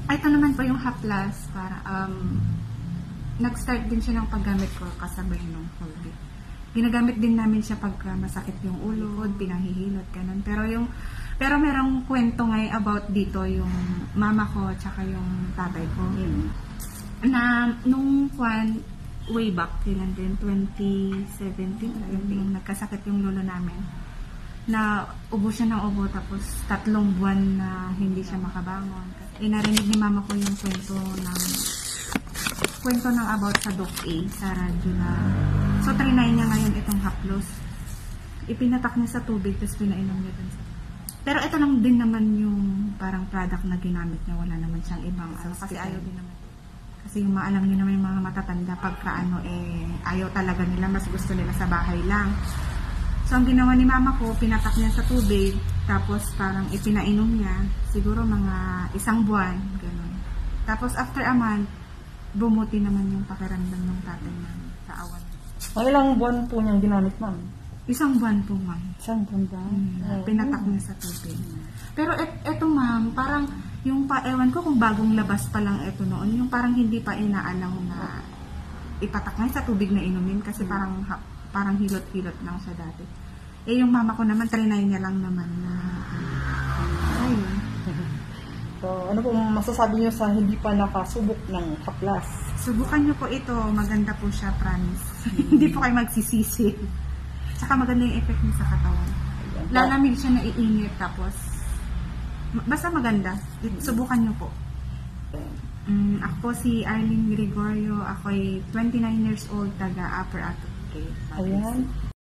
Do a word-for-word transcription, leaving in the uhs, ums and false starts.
Ito naman po yung haplas, para, um, nag-start din siya ng paggamit ko kasabay nung COVID. Ginagamit din namin siya pagka masakit yung ulo, pinahihilot, ganun. Pero yung, pero merong kwento ngay about dito yung mama ko tsaka yung tatay ko. Mm. Na nung kwan, way back, kailan din, twenty seventeen, mm-hmm. yung nagkasakit yung lolo namin. Na ubo siya ng ubo, tapos tatlong buwan na hindi siya makabangon. Eh, narinig ni mama ko yung kwento ng kwento ng about sa Doc A, sa radyo na. So, trinay niya ngayon itong haplos. Ipinatak niya sa tubig, tapos pinainom niya dun sa. Pero ito lang din naman yung parang product na ginamit niya. Wala naman siyang ibang ano, kasi ayaw din naman. Kasi yung maalam niyo naman yung mga matatanda, pagka ano eh, ayaw talaga nila, mas gusto nila sa bahay lang. So, ang ginawa ni mama ko, pinatak niya sa tubig, tapos parang ipinainom niya, siguro mga isang buwan, gano'n. Tapos, after a month, bumuti naman yung pakiramdam ng tatay namin sa awan. Ang ilang buwan po niyang ginamit, ma'am? Isang buwan po, ma'am. Isang buwan ba? Hmm, Oh. Pinatak niya sa tubig. Pero et, eto, ma'am, parang yung pa, ewan ko kung bagong labas pa lang eto noon, yung parang hindi pa inaalam na ipatak nga sa tubig na inumin kasi Hmm. parang ha, parang hilot-hilot lang siya dati. Eh, yung mama ko naman, trinay niya lang naman na, ayun. So, ano po masasabi niyo sa hindi pa nakasubok ng haplas? Subukan niyo po ito, maganda po siya, promise. Hindi po kayo magsisisi. Tsaka maganda yung effect niya sa katawan. Lalamig siya na iinit, tapos, basta maganda. Subukan niyo po. Um, ako po si Arlene Gregorio, ako ay twenty-nine years old, taga Upper Ato. Ayan.